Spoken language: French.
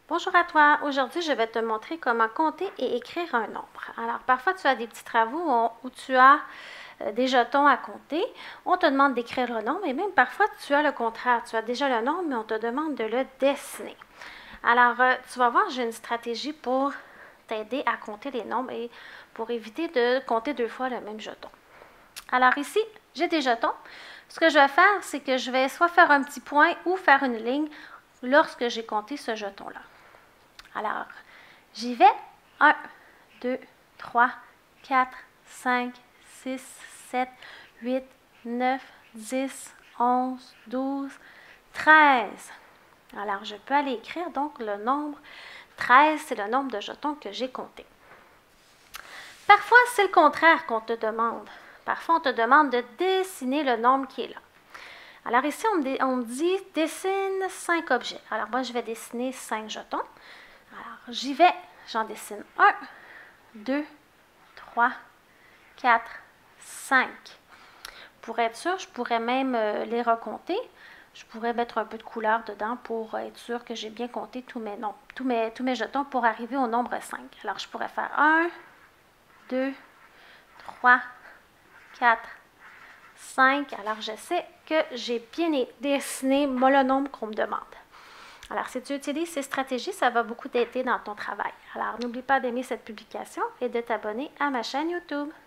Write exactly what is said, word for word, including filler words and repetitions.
Bonjour à toi. Aujourd'hui, je vais te montrer comment compter et écrire un nombre. Alors, parfois, tu as des petits travaux où, où tu as euh, des jetons à compter. On te demande d'écrire le nombre et même parfois, tu as le contraire. Tu as déjà le nombre, mais on te demande de le dessiner. Alors, euh, tu vas voir, j'ai une stratégie pour t'aider à compter les nombres et pour éviter de compter deux fois le même jeton. Alors ici, j'ai des jetons. Ce que je vais faire, c'est que je vais soit faire un petit point ou faire une ligne lorsque j'ai compté ce jeton-là. Alors, j'y vais. un, deux, trois, quatre, cinq, six, sept, huit, neuf, dix, onze, douze, treize. Alors, je peux aller écrire donc le nombre treize, c'est le nombre de jetons que j'ai compté. Parfois, c'est le contraire qu'on te demande. Parfois, on te demande de dessiner le nombre qui est là. Alors ici, on me, on me dit « Dessine cinq objets ». Alors moi, je vais dessiner cinq jetons. Alors, j'y vais. J'en dessine un, deux, trois, quatre, cinq. Pour être sûr, je pourrais même les recompter. Je pourrais mettre un peu de couleur dedans pour être sûr que j'ai bien compté tous mes, nombres, tous, mes, tous mes jetons pour arriver au nombre cinq. Alors, je pourrais faire un, deux, trois, quatre, cinq. Alors, je sais que j'ai bien dessiné le nombre qu'on me demande. Alors, si tu utilises ces stratégies, ça va beaucoup t'aider dans ton travail. Alors, n'oublie pas d'aimer cette publication et de t'abonner à ma chaîne YouTube.